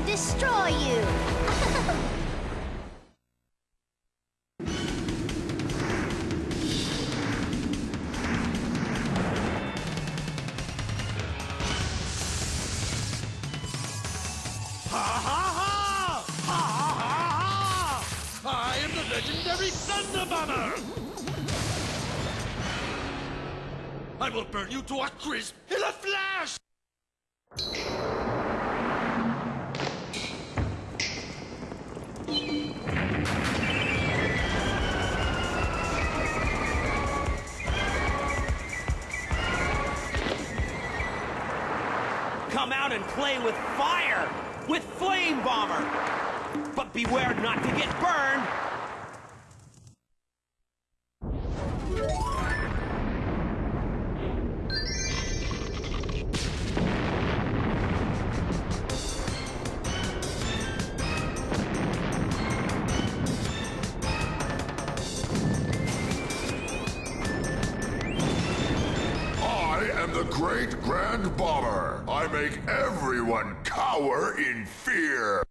destroy you. I am the legendary Thunder Bomber! I will burn you to a crisp in a flash! Come out and play with fire! With Flame Bomber! But beware not to get burned! I am the Great Grand Bomber. I make everyone cower in fear.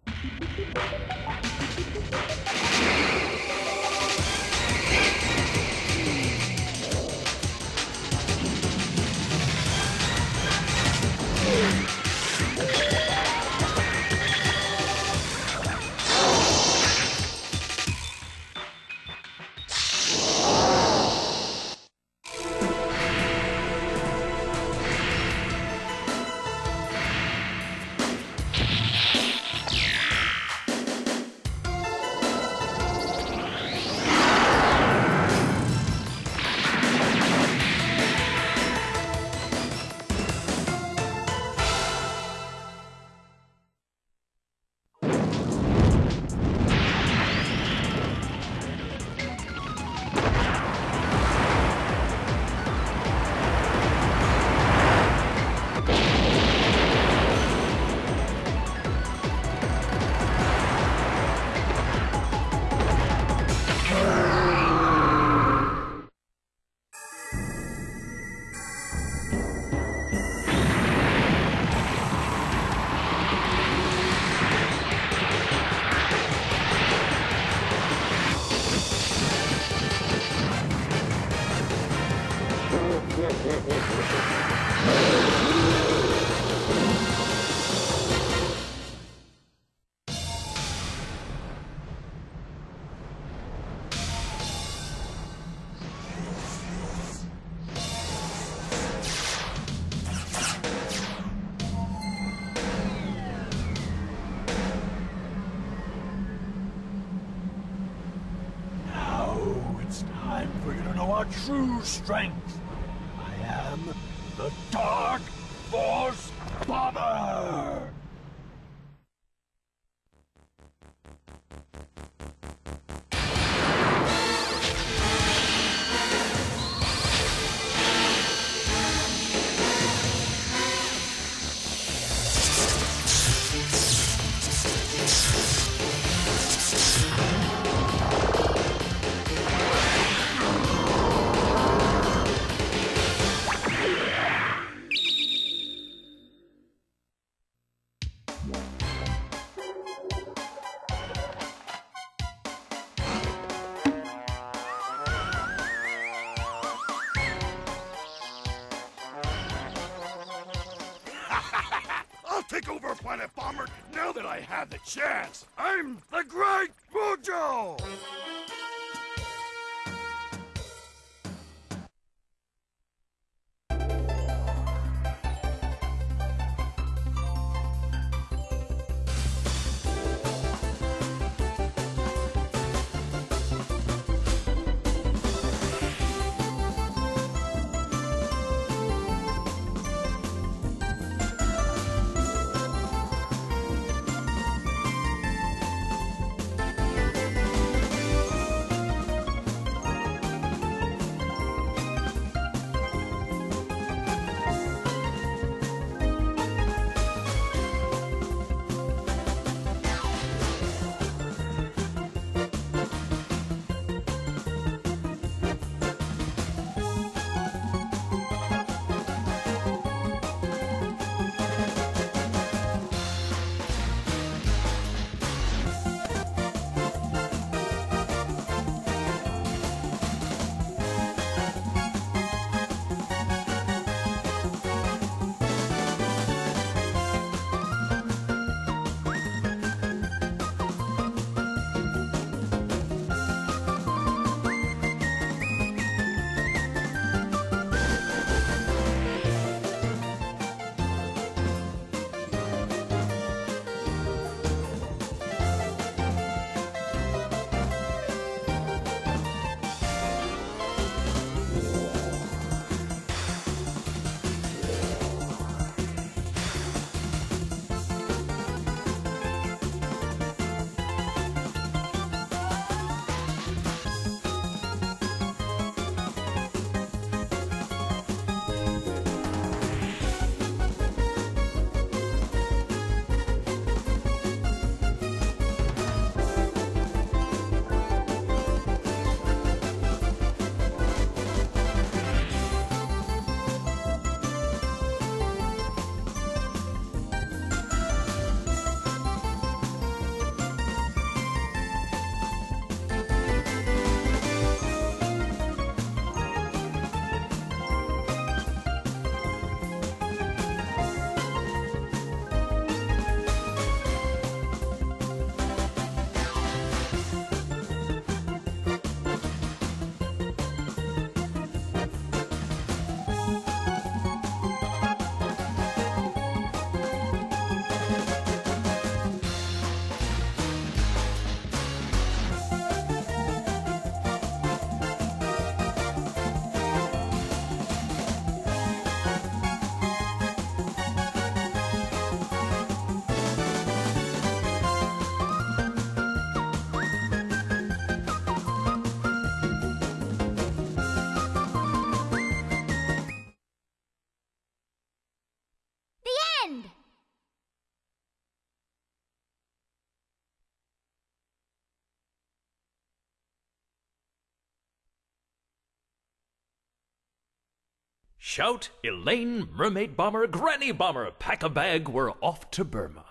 Time for you to know our true strength. I am the Dark Force Bomber! I'll take over Planet Bomber now that I have the chance. I'm the Great Mojo! end! Shout, Elaine, Mermaid Bomber, Granny Bomber, pack a bag, we're off to Burma.